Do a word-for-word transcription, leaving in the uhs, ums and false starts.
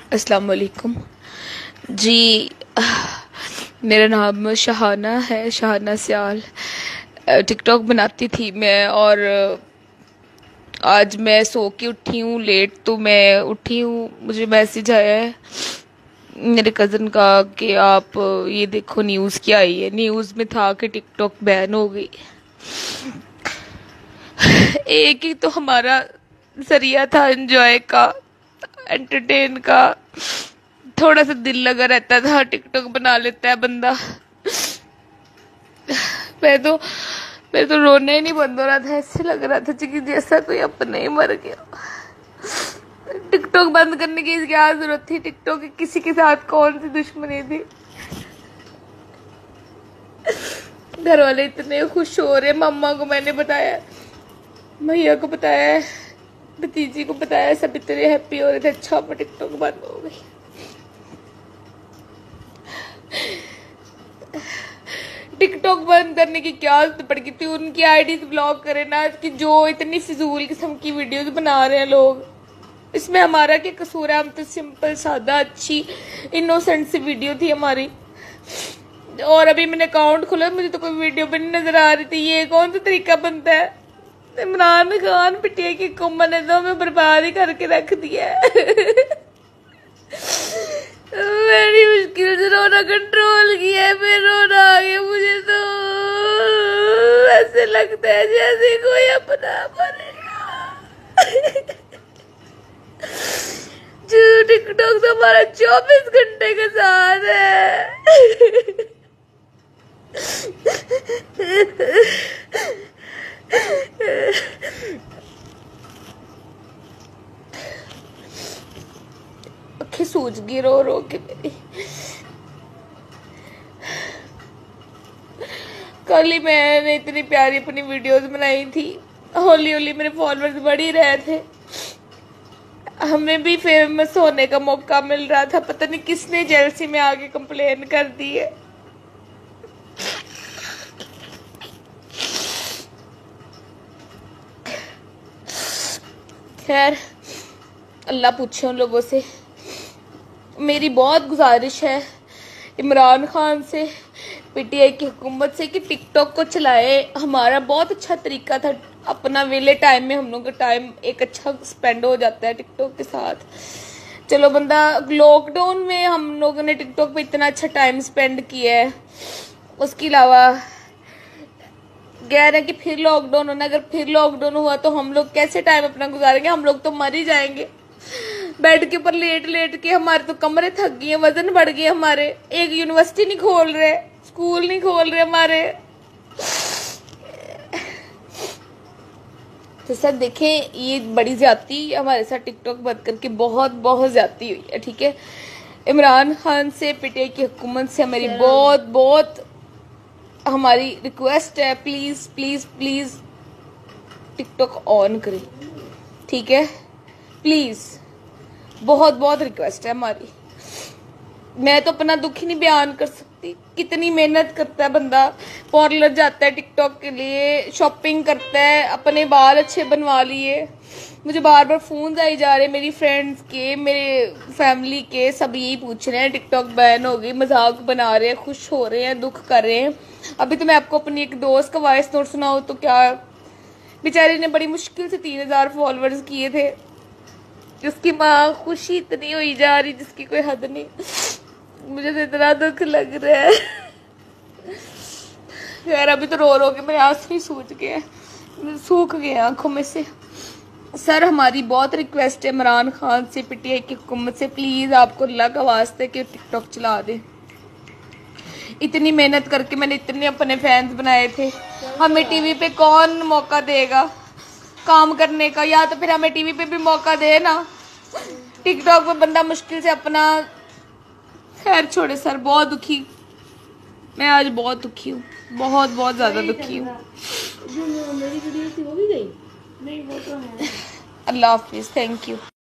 अस्सलाम वालेकुम जी। मेरा नाम शहाना है, शहाना सियाल। टिकटॉक बनाती थी मैं, और आज मैं सो के उठी हूँ लेट। तो मैं उठी हूँ, मुझे मैसेज आया है मेरे कज़न का कि आप ये देखो न्यूज़ क्या आई है। न्यूज़ में था कि टिकटॉक बैन हो गई। एक ही तो हमारा जरिया था एंजॉय का, एंटरटेन का। थोड़ा सा दिल लगा रहता था, टिकटॉक बना लेता है बंदा। मैं तो मेरे तो रोना ही नहीं बंद हो रहा था। ऐसे लग रहा था कि जैसा कोई अपना ही मर गया। टिकटॉक बंद करने की क्या जरूरत थी? टिकटॉक की किसी के साथ कौन सी दुश्मनी थी? घर वाले इतने खुश हो रहे। मम्मा को मैंने बताया, भैया को बताया, भतीजी को बताया, सब इतने हैप्पी हो रहे थे। अच्छा पर टिकटॉक बंद हो गई। टिकटॉक बंद करने की क्या जरूरत पड़ गई थी? उनकी आईडी ब्लॉक करे ना, कि जो इतनी फिजूल किस्म की वीडियोस बना रहे हैं लोग। इसमें हमारा क्या कसूर है? हम तो सिंपल सादा अच्छी इनोसेंट सी वीडियो थी हमारी। और अभी मैंने अकाउंट खोला, मुझे तो कोई वीडियो भी नहीं नजर आ रही थी। ये कौन सा तरीका बनता है? इमरान खान पिटिया की कुम्मन ने तो हमें बर्बाद ही करके रख दिया है। बड़ी मुश्किल से रोना कंट्रोल किया है, फिर रोना आ गया। मुझे तो ऐसे लगता है जैसे कोई अपना मरेगा। जो टिकटॉक तो हमारा चौबीस घंटे के साथ है। आंखें सूज गई रो रो के मेरी। कल ही मैंने इतनी प्यारी अपनी वीडियोस बनाई थी। होली होली मेरे फॉलोअर्स बढ़ ही रहे थे। हमें भी फेमस होने का मौका मिल रहा था। पता नहीं किसने जेलसी में आके कंप्लेन कर दी है। खैर, अल्लाह पूछे उन लोगों से। मेरी बहुत गुजारिश है इमरान खान से, पीटीआई की हुकूमत से, कि टिकटॉक को चलाए। हमारा बहुत अच्छा तरीका था। अपना वेले टाइम में हम लोग का टाइम एक अच्छा स्पेंड हो जाता है टिकटॉक के साथ। चलो बंदा, लॉकडाउन में हम लोगों ने टिकटॉक पे इतना अच्छा टाइम स्पेंड किया है। उसके अलावा कह रहे हैं कि फिर लॉकडाउन होना। अगर फिर लॉकडाउन हुआ तो हम लोग कैसे टाइम अपना गुजारेंगे? हम लोग तो मर ही जाएंगे। बेड के ऊपर लेट लेट के हमारे तो कमरे थक गए हैं, वजन बढ़ गए हमारे। एक यूनिवर्सिटी नहीं खोल रहे, स्कूल नहीं खोल रहे हमारे। तो सर देखें, ये बड़ी ज्यादती हमारे साथ टिकटॉक बंद करके बहुत बहुत ज्यादती हुई है। ठीक है, इमरान खान से, पीटीआई की हुकूमत से हमारी बहुत बहुत हमारी रिक्वेस्ट है, please please please TikTok on करें। ठीक है, प्लीज, बहुत बहुत रिक्वेस्ट है हमारी। मैं तो अपना दुख ही नहीं बयान कर सकती। कितनी मेहनत करता है बंदा, पार्लर जाता है टिकटॉक के लिए, शॉपिंग करता है, अपने बाल अच्छे बनवा लिए। मुझे बार बार फोन आई जा रहे मेरी फ्रेंड्स के, मेरे फैमिली के, सब यही पूछ रहे हैं टिकटॉक बैन हो गई, मजाक बना रहे हैं, खुश हो रहे हैं, दुख कर रहे हैं। अभी तो मैं आपको अपनी एक दोस्त का वॉइस नोट सुनाऊं तो क्या, बेचारी ने बड़ी मुश्किल से तीन हजार फॉलोअर्स किए थे। जिसकी माँ खुशी इतनी हुई जा रही जिसकी कोई हद नहीं। मुझे तो इतना दुख लग रहा है यार। अभी तो रो रो के मेरे आंसू ही सूख गए, सूख गए आंखों में से। सर हमारी बहुत रिक्वेस्ट है इमरान खान से, पीटीआई की हुकूमत से, प्लीज आपको अल्लाह का वास्ता है कि टिकटॉक चला दे। इतनी मेहनत करके मैंने इतने अपने फैंस बनाए थे। हमें टीवी पे कौन मौका देगा काम करने का? या तो फिर हमें टीवी पे भी मौका दे ना। टिकटॉक पे बंदा मुश्किल से अपना। खैर छोड़े सर, बहुत दुखी मैं आज, बहुत दुखी हूँ, बहुत बहुत ज्यादा दुखी हूँ। जो मेरी वीडियो थी वो भी गई? नहीं, वो तो है। अल्लाह हाफिज, थैंक यू।